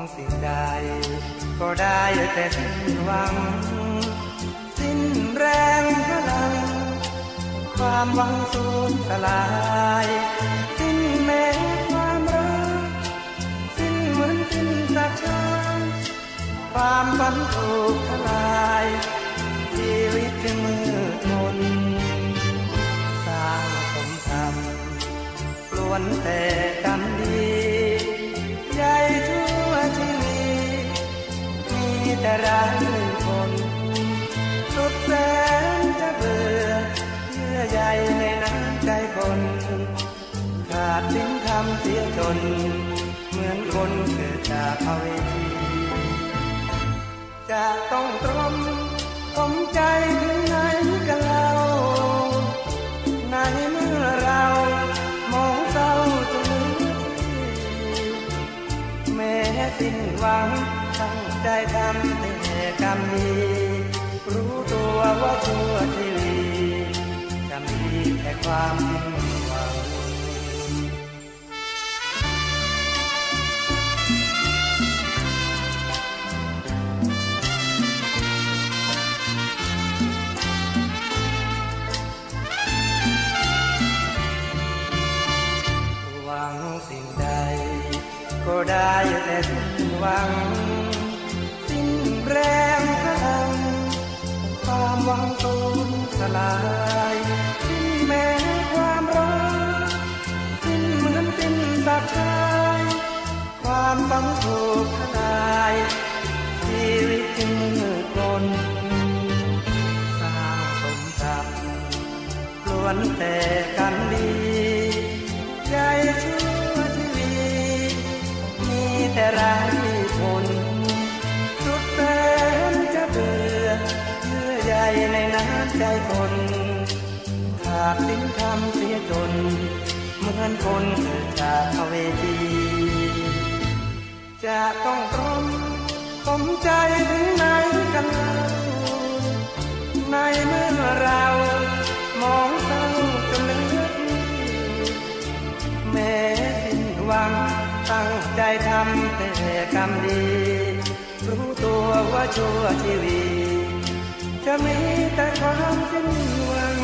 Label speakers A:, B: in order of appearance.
A: สิ่งใดก็ได้แต่สิ้นหวังสิ้นแรงพลังความหวังสูญสลายสิ้นแม้ความรักสิ้นเหมือนสิ้นสักชาติความฝันถูกทลายชีวิตจึงมืดมนสร้างสมทำล้วนแต่กรรมดีใจชั่วชีวิตมีแต่ร้ายคนสุดแสนจะเบื่อเยื่อใยในน้ำใจคนขาดสิ้นคำเสียจนเหมือนคนเกิดจากภเวทีจะต้องตรมผมใจถึงไหนกันเล่าในเมื่อเรามองเศร้าจนลืมที่แม้สิ้นหวังตั้งใจทำแต่กรรมดีรู้ตัวว่าชั่วชีวิตจะมีแค่ความผิดหวังหวังสิ่งใดก็ได้แต่สิ้นหวังสิ้นแรงพลังความหวังสูญสลายสิ้นแม้ความรักสิ้นเหมือนสิ้นสักชายความฝันถูกทลายชีวิตจึงมืดมนสร้างสมทรัพย์ล้วนแต่กรรมดีใจชั่วชีวิตมีแต่ร้ายผลสุดแสนจะเบื่อเยื่อใยในน้ำใจคนขาดสิ้นคำเสียจนเหมือนคนเกิดจากภเวทีจะต้องตรมผมใจถึงไหนกันเล่าในเมื่อเรามองเศร้าจนเหลือที่แม้สิ้นหวังตั้งใจทำแต่กรรมดีรู้ตัวว่าชั่วชีวิตจะมีแต่ความสิ้นหวัง